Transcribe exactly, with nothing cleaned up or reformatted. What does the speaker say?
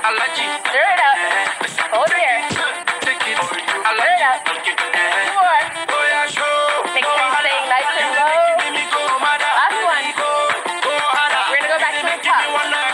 Stir it up. Hold there. Stir it up. Two more. Make sure you're staying nice and low. Last one. We're gonna go back to the top.